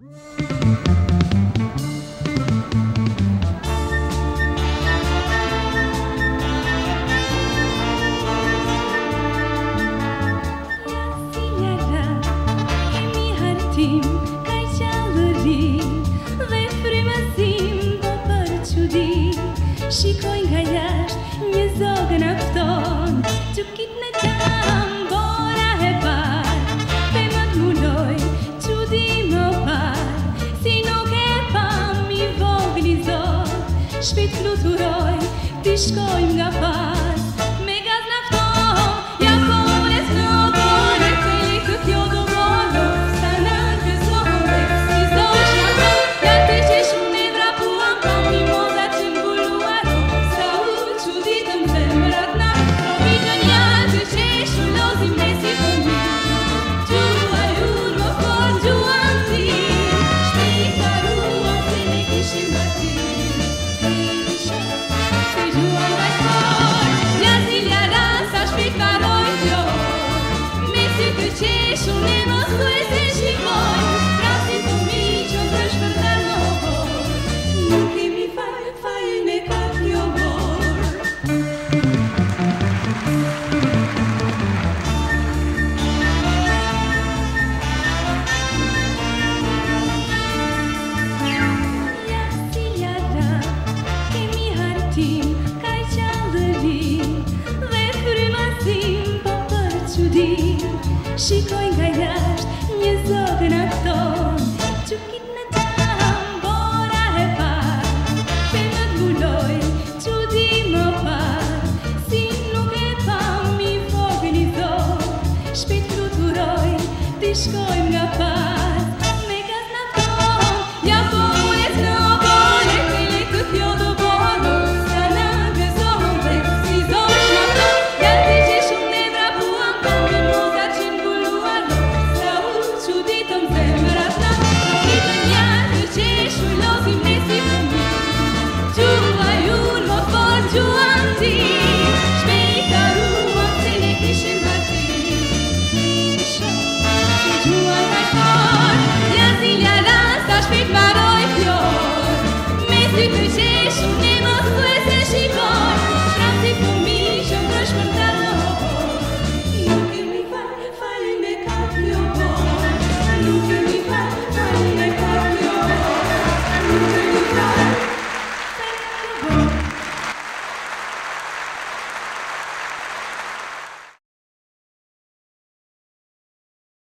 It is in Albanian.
Shikoj nga jashtë një zogë në fton, Qukit në qam, bora e par, Femët muloj, qudi më par, Si nuk e pam i vogli zot, Shpit fluturoj, ti shkojmë nga par.